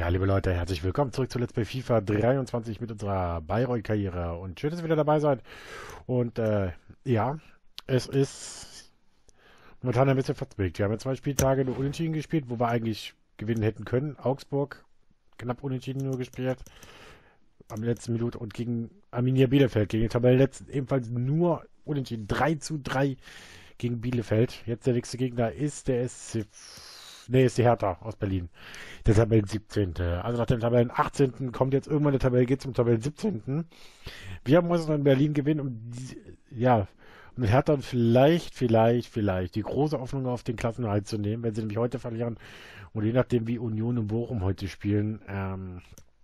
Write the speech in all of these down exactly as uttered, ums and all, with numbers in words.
Ja, liebe Leute, herzlich willkommen zurück zu Let's Play FIFA dreiundzwanzig mit unserer Bayreuth-Karriere. Und schön, dass ihr wieder dabei seid. Und äh, ja, es ist momentan ein bisschen verzwickt. Wir haben ja zwei Spieltage nur unentschieden gespielt, wo wir eigentlich gewinnen hätten können. Augsburg knapp unentschieden nur gespielt am letzten Minute und gegen Arminia Bielefeld, gegen den Tabellenletzten ebenfalls nur unentschieden. drei zu drei gegen Bielefeld. Jetzt der nächste Gegner ist der S C... Ne, ist die Hertha aus Berlin. Der Tabellen siebzehnte. Also nach dem Tabellen achtzehnten kommt jetzt irgendwann der Tabelle, geht zum Tabellen siebzehnten. Wir müssen in Berlin gewinnen, um die, ja, um Hertha vielleicht, vielleicht, vielleicht die große Hoffnung auf den Klassenerhalt zu nehmen, wenn sie nämlich heute verlieren. Und je nachdem, wie Union und Bochum heute spielen, ähm,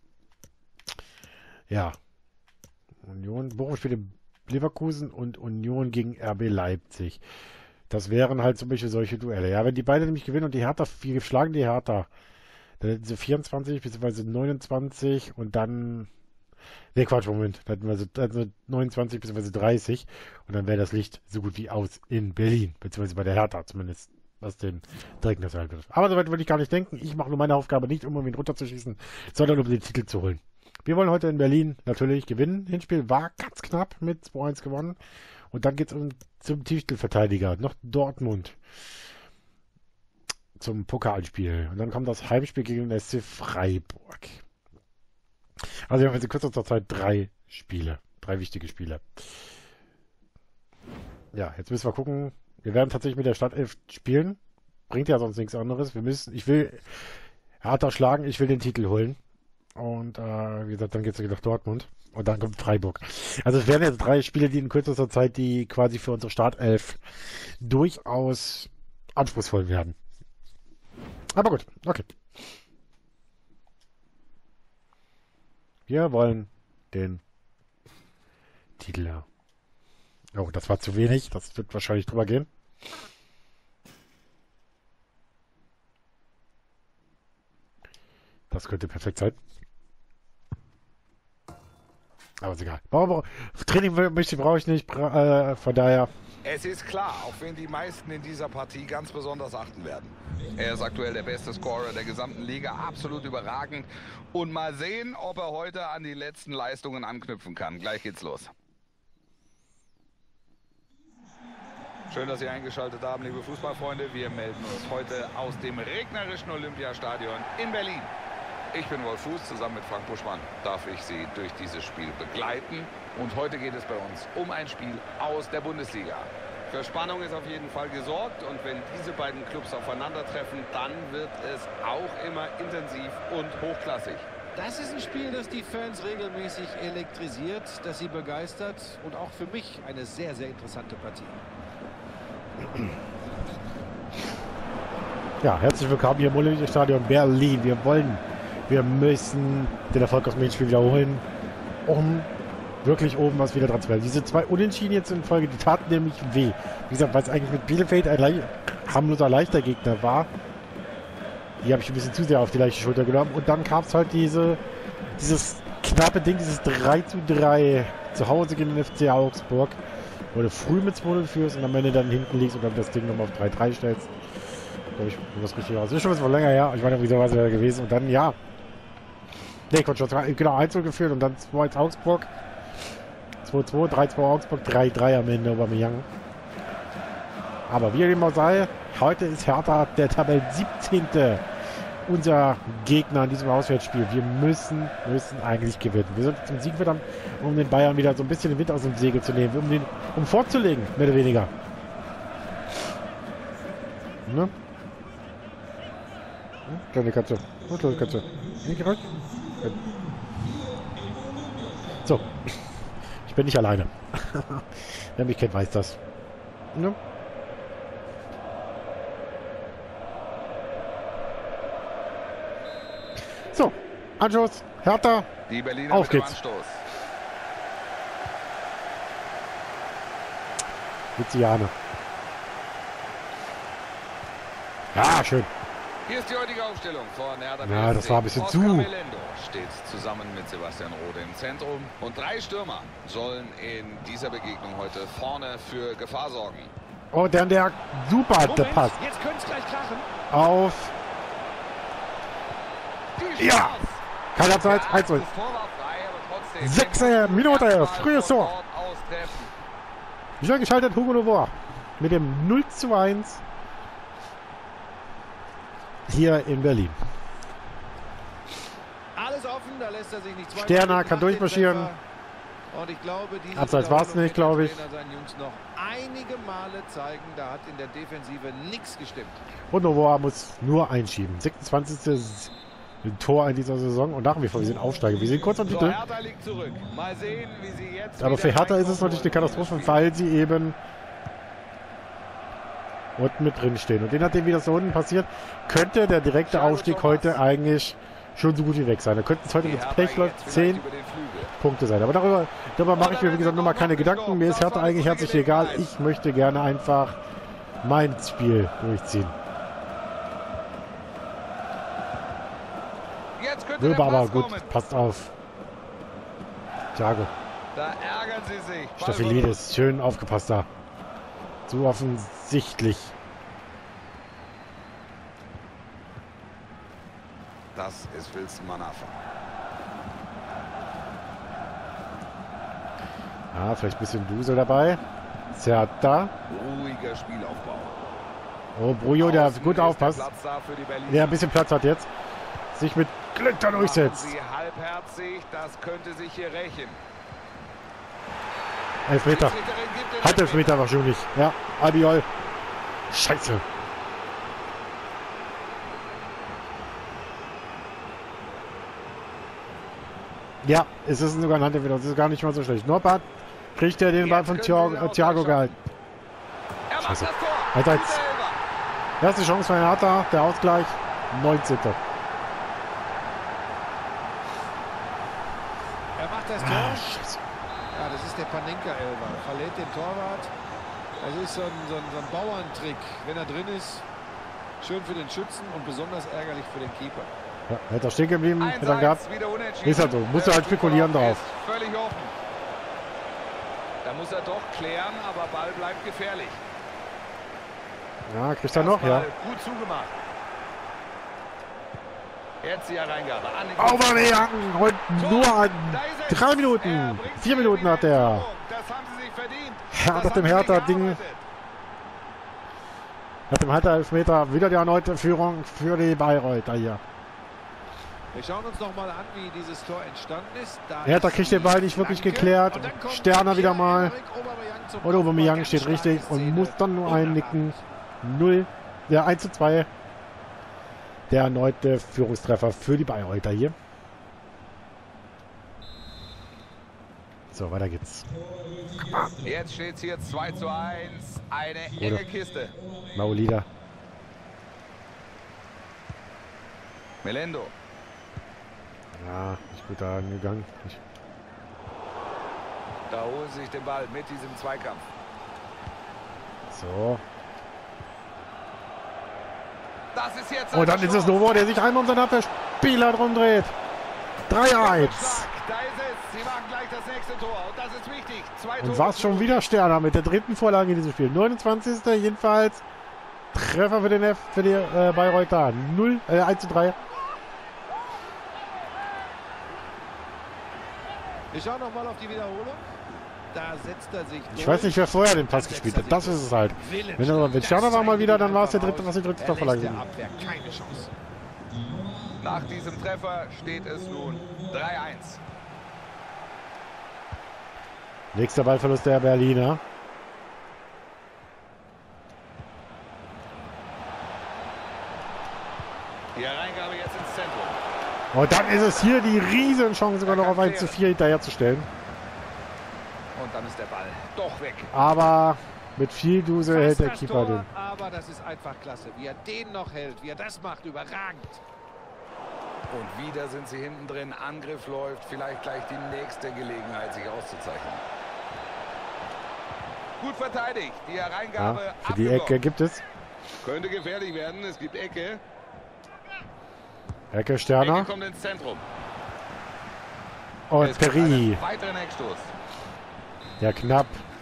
ja, Union, Bochum spielt in Leverkusen und Union gegen R B Leipzig. Das wären halt zum Beispiel solche Duelle. Ja, wenn die beide nämlich gewinnen und die Hertha, wir schlagen die Hertha, dann hätten sie vierundzwanzig bzw. neunundzwanzig und dann, ne Quatsch, Moment, dann hätten wir so, also neunundzwanzig bzw. dreißig und dann wäre das Licht so gut wie aus in Berlin, beziehungsweise bei der Hertha zumindest, was den direkten Erhalt betrifft. Aber soweit würde ich gar nicht denken. Ich mache nur meine Aufgabe nicht, um ihn runterzuschießen, sondern um den Titel zu holen. Wir wollen heute in Berlin natürlich gewinnen. Hinspiel war ganz knapp mit zwei eins gewonnen. Und dann geht es um, zum Titelverteidiger, noch Dortmund. Zum Pokalspiel. Und dann kommt das Heimspiel gegen den S C Freiburg. Also wir haben jetzt in kürzester Zeit drei Spiele. Drei wichtige Spiele. Ja, jetzt müssen wir gucken. Wir werden tatsächlich mit der Startelf spielen. Bringt ja sonst nichts anderes. Wir müssen, ich will Hertha schlagen, ich will den Titel holen. Und äh, wie gesagt, dann geht es nach Dortmund. Und dann kommt Freiburg. Also es werden jetzt drei Spiele, die in kürzester Zeit, die quasi für unsere Startelf durchaus anspruchsvoll werden. Aber gut, okay. Wir wollen den Titel. Oh, das war zu wenig. Das wird wahrscheinlich drüber gehen. Das könnte perfekt sein. Aber ist egal. Training möchte brauche ich nicht, äh, von daher. Es ist klar, auf wen die meisten in dieser Partie ganz besonders achten werden. Er ist aktuell der beste Scorer der gesamten Liga, absolut überragend. Und mal sehen, ob er heute an die letzten Leistungen anknüpfen kann. Gleich geht's los. Schön, dass Sie eingeschaltet haben, liebe Fußballfreunde. Wir melden uns heute aus dem regnerischen Olympiastadion in Berlin. Ich bin Wolf Fuß, zusammen mit Frank Buschmann darf ich Sie durch dieses Spiel begleiten. Und heute geht es bei uns um ein Spiel aus der Bundesliga. Für Spannung ist auf jeden Fall gesorgt. Und wenn diese beiden Clubs aufeinandertreffen, dann wird es auch immer intensiv und hochklassig. Das ist ein Spiel, das die Fans regelmäßig elektrisiert, das sie begeistert. Und auch für mich eine sehr, sehr interessante Partie. Ja, herzlich willkommen hier im Olympiastadion Berlin. Wir wollen... Wir müssen den Erfolg aus dem Spiel wiederholen, um wirklich oben was wieder dran zu werden. Diese zwei Unentschieden jetzt in Folge, die taten nämlich weh. Wie gesagt, weil es eigentlich mit Bielefeld ein le harmloser leichter Gegner war. Die habe ich ein bisschen zu sehr auf die leichte Schulter genommen. Und dann gab es halt diese, dieses knappe Ding, dieses drei zu drei zu Hause gegen den F C Augsburg, wo du früh mit zwei null führst und am Ende dann hinten liegst und dann das Ding nochmal auf drei drei stellst. Ich das richtig aus. Ist schon was länger, ja. Ich meine, wieso war es ja gewesen. Und dann, ja. Ne, Quatsch, genau, eins null geführt und dann zwei eins Augsburg. zwei zwei, drei zwei Augsburg, drei drei am Ende Aubameyang. Aber wie dem auch sei, heute ist Hertha der Tabellen siebzehnte unser Gegner in diesem Auswärtsspiel. Wir müssen, müssen eigentlich gewinnen. Wir sind zum Sieg verdammt, um den Bayern wieder so ein bisschen den Wind aus dem Segel zu nehmen, um den, um vorzulegen, mehr oder weniger. Ne? Kleine Katze. Oh, kleine Katze. Nicht rein? So. Ich bin nicht alleine. Wer mich kennt, weiß das. Ne? So. Anstoß. Hertha. Die Berliner auf mit dem geht's. Anstoß. Viziane. Ja, schön. Hier ist die heutige Aufstellung von Hertha. Ja, das war ein bisschen Oscar zu. Melendo steht zusammen mit Sebastian Rode im Zentrum. Und drei Stürmer sollen in dieser Begegnung heute vorne für Gefahr sorgen. Oh, der, der super, der Moment, Pass. jetzt könnte es gleich krachen. Auf Ja! Kein Abseits, eins null. Sechste Minute, frühes Tor. Wieder geschaltet, Hugo Novoa. Mit dem null zu eins. Hier in Berlin. Alles offen, da lässt er sich nicht zwei Sterner kann durchmarschieren. Und ich glaube, diese Abseits war es nicht, glaube ich. seinen Jungs noch einige Male zeigen, da hat in der Defensive nichts gestimmt. Und Novoa muss nur einschieben. sechsundzwanzigste Tor in dieser Saison. Und nach wie vor, wir sind Aufsteiger. Wir sind kurz am Titel. Mal sehen, wie sie jetzt Aber für Hertha ist es natürlich eine Katastrophe, weil sie eben unten mit drin stehen. Und je nachdem, wie das da unten passiert, könnte der direkte Aufstieg heute eigentlich schon so gut wie weg sein. Da könnten es heute mit Pech läuft zehn Punkte sein. Aber darüber, darüber mache ich mir, wie gesagt, nochmal keine Gedanken. Mir ist Hertha eigentlich herzlich egal. Ich möchte gerne einfach mein Spiel durchziehen. Wilber aber gut, passt auf. Thiago. Da ärgern sie sich. Staphylides, schön aufgepasst da. So offensichtlich. Das ist Wilson Manafa. Ja, vielleicht ein bisschen Dusel dabei. Zerta. Ruhiger Spielaufbau. Oh, Brujo, der gut aufpasst. Der ein bisschen Platz hat jetzt. Sich mit Glück da durchsetzt. Sie halbherzig, das könnte sich hier rächen. Elfmeter. Hat Elfmeter wahrscheinlich. Ja, Albiol. Scheiße. Ja, es ist sogar ein Handelfmeter. Das ist gar nicht mal so schlecht. Norbert kriegt er den Ball von Thiago, äh, Thiago gehalten. Scheiße. Alter, jetzt. Erste Chance für Hertha. Der Ausgleich. neunzehnte Er macht das Tor. Ah, Scheiße. Ja, das ist der Panenka-Elfer. Verlädt den Torwart. Das ist so ein, so, ein, so ein Bauerntrick. Wenn er drin ist, schön für den Schützen und besonders ärgerlich für den Keeper. Ja, hätte er stehen geblieben, hätte er gehabt. Ist halt so. Muss er halt spekulieren drauf. Völlig offen. Da muss er doch klären, aber Ball bleibt gefährlich. Ja, kriegt er noch, ja. Gut zugemacht. Jetzt die Hereingabe. Aubameyang und nur an drei Minuten. Vier Minuten hat er. Das haben sie sich verdient. Ja, nach dem Hertha-Ding. Nach dem Hertha-Elfmeter wieder die erneute Führung für die Bayreuther hier. Wir schauen uns noch mal an, wie dieses Tor entstanden ist. Da Hertha kriegt den Ball nicht wirklich geklärt. Sterner wieder mal. Und Aubameyang steht richtig und muss dann nur einnicken. null. Der eins zu zwei. Der erneute Führungstreffer für die Bayreuther hier. So, weiter geht's. Jetzt steht es hier zwei zu eins. Eine enge Kiste. Maolida. Melendo. Ja, nicht gut da angegangen. Nicht. Da holen sie sich den Ball mit diesem Zweikampf. So. Das ist jetzt Und dann ist es Novo, der sich einmal um seinen Abwehrspieler drum dreht. drei eins. Da ist es. Sie machen gleich das nächste Tor. Und das ist wichtig. Zwei Und war es schon wieder Sterner mit der dritten Vorlage in diesem Spiel. neunundzwanzigste jedenfalls. Treffer für den F, für die äh, Bayreuther. null, äh, eins zu drei. Wir schauen noch mal auf die Wiederholung. Da setzt er sich durch. Ich weiß nicht, wer vorher den Pass gespielt hat. Das ist es halt. Wenn, er, wenn Sterner war mal wieder, dann war es der dritte, was die dritte Vorlage der Abwehr keine Chance. Nach diesem Treffer steht es nun drei eins. Nächster Ballverlust der Berliner. Die Hereingabe jetzt ins Zentrum. Und dann ist es hier die Riesenchance, sogar noch auf eins zu vier hinterherzustellen. Und dann ist der Ball doch weg. Aber mit viel Dusel hält der Das Keeper Tor, den. aber das ist einfach klasse. Wie er den noch hält, wie er das macht, überragend. Und wieder sind sie hinten drin. Angriff läuft. Vielleicht gleich die nächste Gelegenheit, sich auszuzeichnen. Gut verteidigt. Die Hereingabe Ja, für die abgeblockt. Ecke gibt es. Könnte gefährlich werden. Es gibt Ecke. Ecke Sterner. Ecke kommt ins Zentrum. Und Es gibt Peri. einen weiteren Eckstoß. Ja, knapp.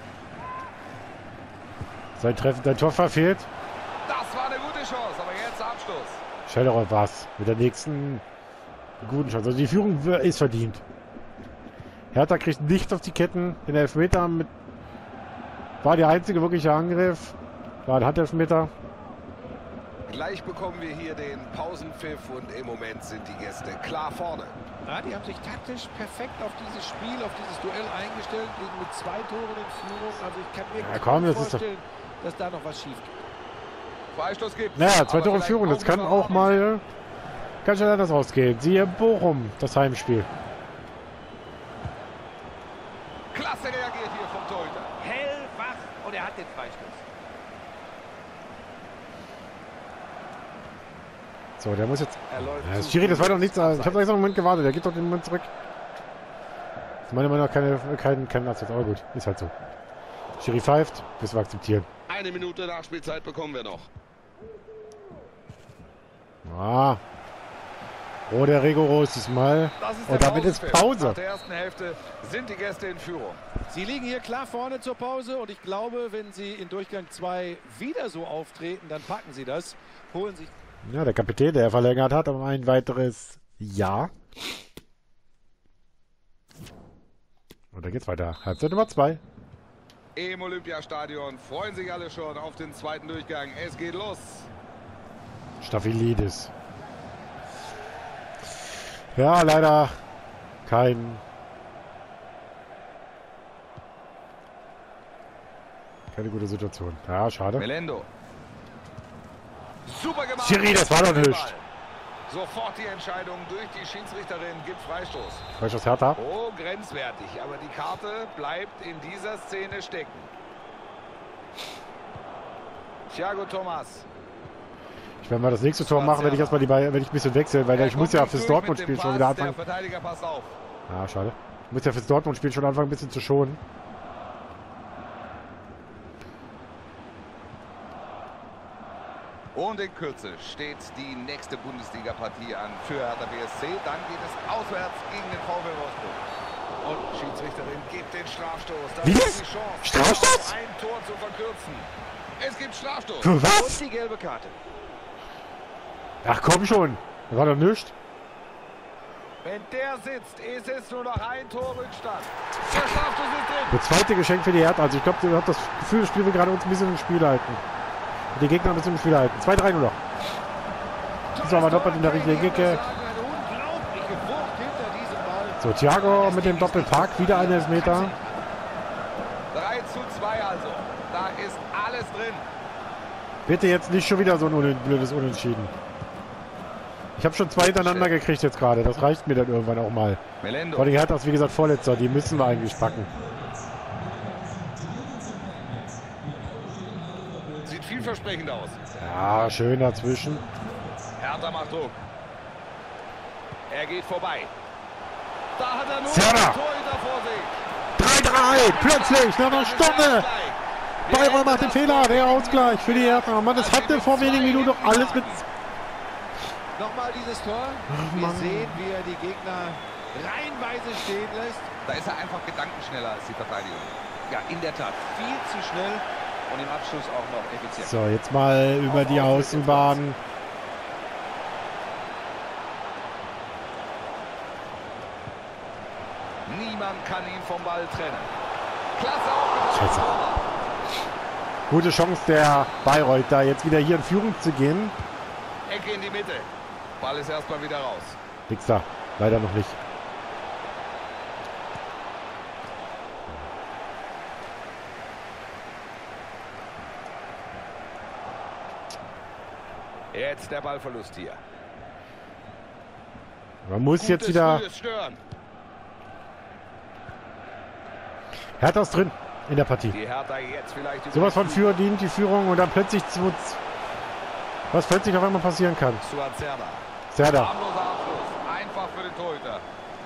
Sein Treffen, sein Tor verfehlt. Das war eine gute Chance, aber jetzt Abstoß. Schellerow war's. Mit der nächsten guten Chance. Also die Führung ist verdient. Hertha kriegt nichts auf die Ketten. Den Elfmeter mit war der einzige wirkliche Angriff. War ein Handelfmeter. Gleich bekommen wir hier den Pausenpfiff und im Moment sind die Gäste klar vorne. Ja, die haben sich taktisch perfekt auf dieses Spiel, auf dieses Duell eingestellt, liegen mit zwei Toren in Führung. Also ich kann mir Ja, komm, kaum das ist vorstellen, dass da noch was schief geht. Freistoß gibt. Naja, zwei Tore in Führung. Das kann auch mal ganz schnell anders ausgehen. Siehe Bochum, das Heimspiel. Klasse reagiert hier vom Torhüter. Hellwach und er hat den Freistoß. So, der muss jetzt... Er läuft Ja, das zu Schiri, das war früh doch nichts. Ich habe extra einen Moment gewartet. Der geht doch den Moment zurück. Das ist meiner Meinung nach keine, kein, kein Absatz. Aber gut, ist halt so. Schiri pfeift, müssen wir akzeptieren. Eine Minute Nachspielzeit bekommen wir noch. Ah. Oh, der rigoros diesmal. Das ist Und der damit ist Pausenpfiff. Pause. Nach der ersten Hälfte sind die Gäste in Führung. Sie liegen hier klar vorne zur Pause und ich glaube, wenn sie in Durchgang zwei wieder so auftreten, dann packen sie das, holen sich... Ja, der Kapitän, der verlängert hat, um ein weiteres Jahr. Und dann geht's weiter. Halbzeit Nummer zwei. Im Olympiastadion freuen sich alle schon auf den zweiten Durchgang. Es geht los. Staphylides. Ja, leider kein... Keine gute Situation. Ja, schade. Melendo. Super gemacht. Schiri, das war doch nicht. Sofort die Entscheidung durch die Schiedsrichterin gibt Freistoß. Freistoß Hertha. Oh, grenzwertig. Aber die Karte bleibt in dieser Szene stecken. Thiago Thomas. Ich werde mal das nächste Tor machen, wenn ich erstmal die beiden, wenn ich ein bisschen wechseln, weil Er ich muss kommt ja nicht fürs durch mit Dortmund-Spiel dem schon Pass. wieder anfangen. Der Verteidiger passt auf. Ah, schade. Ich muss ja fürs Dortmund-Spiel schon anfangen, ein bisschen zu schonen. Und in Kürze steht die nächste Bundesliga-Partie an für Hertha B S C. Dann geht es auswärts gegen den VfL Wolfsburg. Und Schiedsrichterin gibt den Strafstoß. Das Wie ist das? die Chance, Strafstoß? ein Tor zu verkürzen. Es gibt Strafstoß. Für Und was? die gelbe Karte. Ach komm schon. Da war doch nichts. Wenn der sitzt, ist es nur noch ein Tor Rückstand. Der Strafstoß ist drin. Das zweite Geschenk für die Hertha. Also ich glaube, ihr habt das Gefühl, das Spiel will gerade uns ein bisschen im Spiel halten. Und die Gegner ein bisschen im Spiel halten. zwei drei nur noch. Das war mal doppelt in der richtigen Ecke. Eine unglaubliche Wucht hinter diesem Ball. So, Thiago mit dem Doppelpack. Wieder ein Elfmeter. drei zu zwei also. Da ist alles drin. Bitte jetzt nicht schon wieder so ein un blödes Unentschieden. Ich habe schon zwei hintereinander gekriegt jetzt gerade. Das reicht mir dann irgendwann auch mal. Melendo. Vor allem Hertha ist wie gesagt Vorletzter. Die müssen wir eigentlich packen. Sieht vielversprechend aus. Ja, schön dazwischen. Hertha macht Druck. Er geht vorbei. Da hat er nur Serda. den Torhüter vor sich. drei drei. Plötzlich nach einer Stunde. Bayreuth macht den Fehler. Der Ausgleich für die Hertha. Mann, das hatte vor wenigen Minuten doch alles mit... Nochmal dieses Tor. Wir Mann. sehen, wie er die Gegner reihenweise stehen lässt. Da ist er einfach gedankenschneller als die Verteidigung. Ja, in der Tat. Viel zu schnell und im Abschluss auch noch effizient. So, jetzt mal über die Außenbahn. Niemand kann ihn vom Ball trennen. Klasse Scheiße. aufgebaut. Gute Chance der Bayreuth, da jetzt wieder hier in Führung zu gehen. Ecke in die Mitte. Ball ist erstmal wieder raus. Nix da. Leider noch nicht. Jetzt der Ballverlust hier. Man muss jetzt Gutes wieder... frühes Stören. Hertha ist drin in der Partie. Die Hertha jetzt vielleicht über Sowas die von für dient die Führung und dann plötzlich... zu- Was plötzlich auf einmal passieren kann. Suat Serda. Serda. Harmloser Abschluss. Einfach für den Torhüter.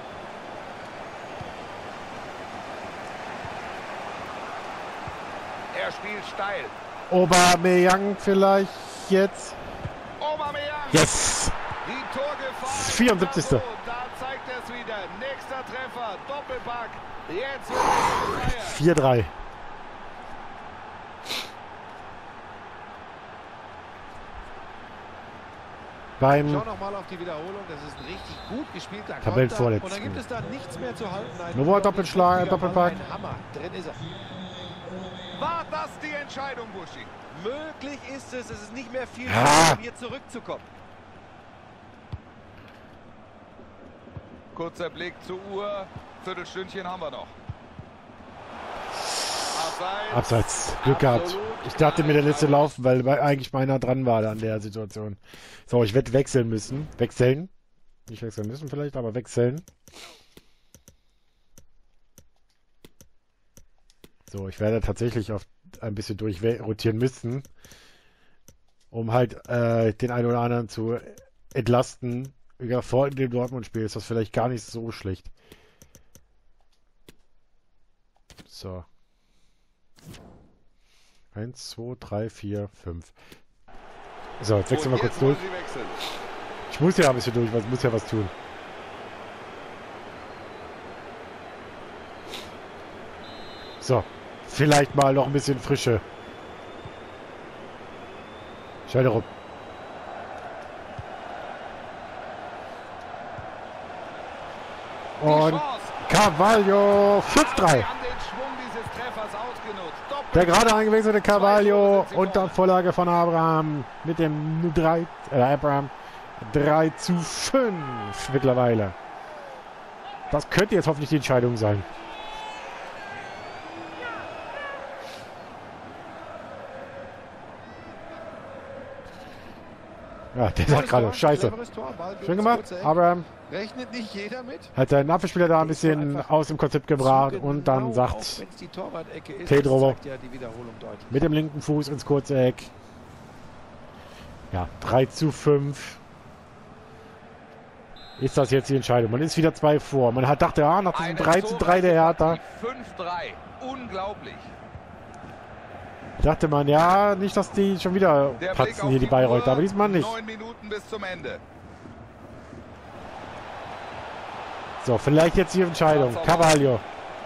Er spielt steil. Aubameyang vielleicht jetzt. Aubameyang. Yes! Die Torgefahr. vierundsiebzigste. ist da, da zeigt er es wieder. Nächster Treffer. Doppelpack. Jetzt wird es gefeiert. vier drei. beim Schau nochmal auf die Wiederholung. Das ist ein richtig gut gespielter Konter. Tabellenvorletzten. Und dann gibt es da nichts mehr zu halten. Ein Novoa Doppelschlag, Doppelpack. Ein Hammer. Drin ist er. War das die Entscheidung, Buschi? Möglich ist es. Es ist nicht mehr viel, Ah. um hier zurückzukommen. Kurzer Blick zur Uhr. Viertelstündchen haben wir noch. Abseits. Abseits. Glück gehabt. Absolut Ich dachte mir, der letzte klare laufen, weil weil eigentlich meiner dran war an der Situation. So, ich werde wechseln müssen. Wechseln. Nicht wechseln müssen vielleicht, aber wechseln. So, ich werde tatsächlich auf ein bisschen durchrotieren müssen, um halt äh, den einen oder anderen zu entlasten. Ja, vor dem Dortmund-Spiel ist das vielleicht gar nicht so schlecht. So. Eins, zwei, drei, vier, fünf. So, jetzt wechseln wir Und kurz jetzt durch. wollen sie wechseln. Ich muss ja ein bisschen durch, weil ich muss ja was tun. So. Vielleicht mal noch ein bisschen Frische. Schalte rum. Die Und Chance. Carvalho fünf drei. Haben den Schwung dieses Treffers ausgenutzt. Doppel- Der gerade eingewechselte Carvalho Zwei Tore sind sie unter vorne. Vorlage von Abraham mit dem drei, äh, Abraham drei zu fünf mittlerweile. Das könnte jetzt hoffentlich die Entscheidung sein. Ja, der sagt gerade, Tor, scheiße. cleveres Tor, Ball geht Schön ins gemacht. kurze Eck. Abraham Rechnet nicht jeder mit. hat seinen Abwehrspieler da ein bisschen Einfach aus dem Konzept gebracht Zu und dann genau, sagt auch wenn's die Torwart-Ecke ist, Pedro das zeigt ja die Wiederholung deutlich. mit dem linken Fuß ins kurze Eck. Ja, drei zu fünf. Ist das jetzt die Entscheidung? Man ist wieder zwei vor. Man hat dachte, ja, nach diesem Eine drei zu drei der Hertha, fünf drei. Unglaublich. dachte man, ja, nicht, dass die schon wieder Der Blick platzen auf hier die Bayreuther, Uhr. aber diesmal nicht. Neun Minuten bis zum Ende. So, vielleicht jetzt die Entscheidung. Carvalho.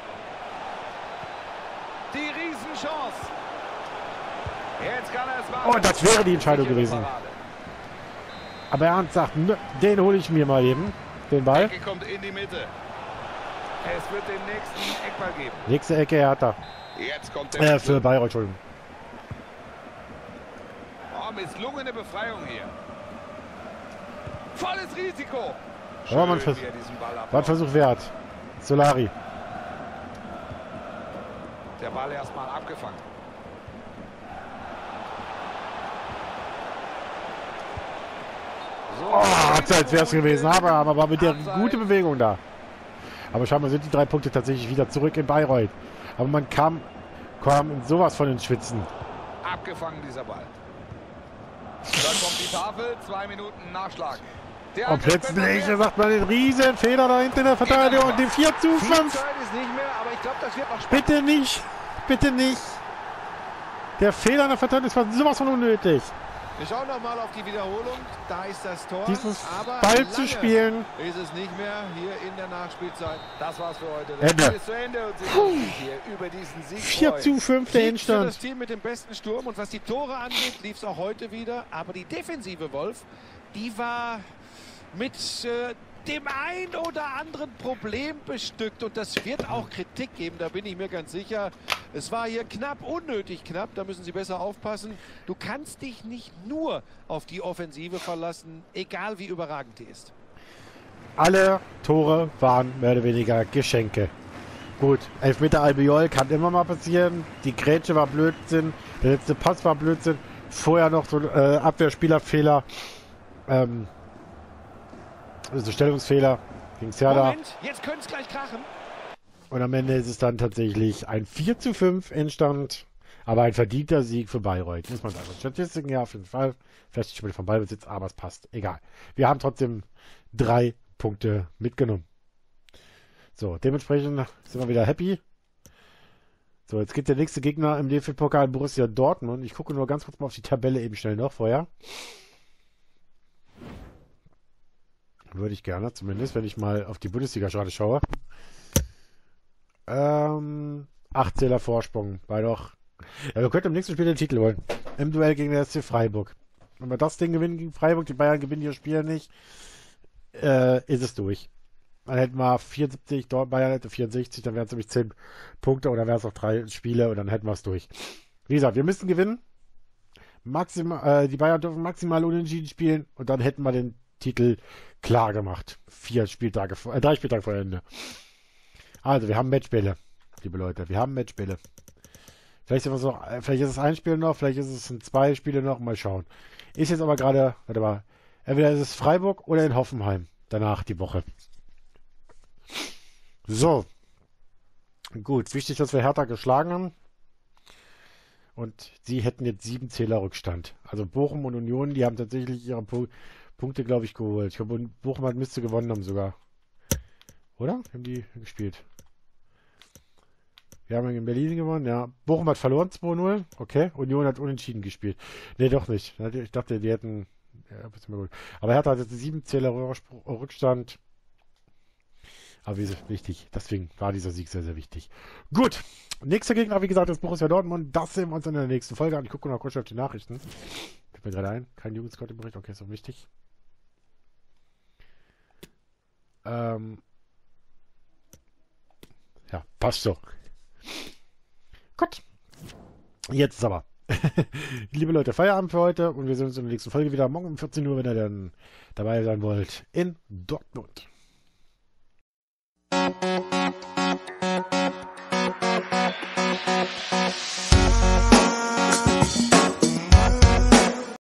Die Riesenchance. Jetzt kann er es machen. Oh, das wäre die Entscheidung Sichere gewesen. Parade. Aber Ernst sagt, nö, den hole ich mir mal eben. Den Ball. Ecke kommt in die Mitte. Es wird den nächsten Eckball geben. Nächste Ecke Hertha. Jetzt kommt der Äh, Wechsel. für Bayreuth, Entschuldigung. Oh, misslungene Befreiung hier. Volles Risiko. Aber man Schön, vers- wie er diesen Ball War ein abhaut. Versuch wert. Solari. Der Ball erstmal abgefangen. So, Oh, Abseits wäre es gewesen, aber, aber war mit der Abseits. gute Bewegung da. Aber scheinbar sind die drei Punkte tatsächlich wieder zurück in Bayreuth. Aber man kam, kam in sowas von ins Schwitzen. abgefangen dieser Ball. Dann kommt die Tafel, zwei Minuten Nachschlag. Der Und Angriff könnte plötzlich mehr- sagt man den riesen Fehler da hinten in der Verteidigung und den vier zu Viel fünf. Zeit ist nicht mehr, aber ich glaube, das wird noch spannend. Bitte nicht, bitte nicht. Der Fehler in der Verteidigung ist war sowas von unnötig. Wir schauen noch mal auf die Wiederholung. Da ist das Tor. Dieses aber Ball zu lange spielen. ist es nicht mehr hier in der Nachspielzeit. Das war's für heute. Ende. Spiel ist zu Ende und Sie können sich hier über diesen Sieg vier freuen. zu fünf der Sieg für Endstand. das Team mit dem besten Sturm. Und was die Tore angeht, lief es auch heute wieder. Aber die Defensive, Wolf, die war mit äh, dem ein oder anderen Problem bestückt. Und das wird auch Kritik geben, da bin ich mir ganz sicher. Es war hier knapp, unnötig knapp. Da müssen Sie besser aufpassen. Du kannst dich nicht nur auf die Offensive verlassen, egal wie überragend die ist. Alle Tore waren mehr oder weniger Geschenke. Gut, Elfmeter Albiol kann immer mal passieren. Die Grätsche war Blödsinn. Der letzte Pass war Blödsinn. Vorher noch so äh, Abwehrspielerfehler. Ähm, also Stellungsfehler gegen Serda. Moment, jetzt könnte es gleich krachen. Und am Ende ist es dann tatsächlich ein vier zu fünf Endstand. Aber ein verdienter Sieg für Bayreuth, muss man sagen. Statistiken ja auf jeden Fall. Vielleicht nicht Spiel vom Ballbesitz, aber es passt. Egal. Wir haben trotzdem drei Punkte mitgenommen. So, dementsprechend sind wir wieder happy. So, jetzt geht der nächste Gegner im D F B-Pokal Borussia Dortmund. Ich gucke nur ganz kurz mal auf die Tabelle eben schnell noch vorher. Würde ich gerne, zumindest, wenn ich mal auf die Bundesliga gerade schaue. Ähm, acht Zähler Vorsprung bei doch. Ja, wir könnten im nächsten Spiel den Titel holen. Im Duell gegen den S C Freiburg. Wenn wir das Ding gewinnen gegen Freiburg, die Bayern gewinnen ihr Spiel nicht, äh, ist es durch. Dann hätten wir vierundsiebzig, dort Bayern hätte vierundsechzig, dann wären es nämlich zehn Punkte oder wären es noch drei Spiele und dann hätten wir es durch. Wie gesagt, wir müssen gewinnen. Maximal, äh, die Bayern dürfen maximal unentschieden spielen und dann hätten wir den Titel klar gemacht. Vier Spieltage, vor, äh, drei Spieltage vor Ende. Also, wir haben Matchbälle, liebe Leute. Wir haben Matchbälle. Vielleicht ist es noch, vielleicht ist es ein Spiel noch, vielleicht ist es zwei Spiele noch. Mal schauen. Ist jetzt aber gerade, warte mal, entweder ist es Freiburg oder in Hoffenheim. Danach die Woche. So. Gut, wichtig, dass wir Hertha geschlagen haben. Und sie hätten jetzt sieben Zähler Rückstand. Also Bochum und Union, die haben tatsächlich ihre Pu Punkte, glaube ich, geholt. Ich glaube, Bochum hat müsste gewonnen haben sogar. Oder? Haben die gespielt? Wir haben in Berlin gewonnen, ja. Bochum hat verloren, zwei null. Okay. Union hat unentschieden gespielt. Nee, doch nicht. Ich dachte, die hätten... Ja, aber Hertha hat jetzt sieben Zähler Rückstand. Aber wie gesagt, wichtig. Deswegen war dieser Sieg sehr, sehr wichtig. Gut. Nächster Gegner, wie gesagt, ist Borussia Dortmund. Das sehen wir uns in der nächsten Folge an. Ich gucke noch kurz auf die Nachrichten. Fällt mir gerade ein. Kein Jugendscout im Bericht. Okay, ist auch wichtig. Ähm... Ja, passt so. Gut. Jetzt ist aber. Liebe Leute, Feierabend für heute und wir sehen uns in der nächsten Folge wieder morgen um vierzehn Uhr, wenn ihr dann dabei sein wollt, in Dortmund.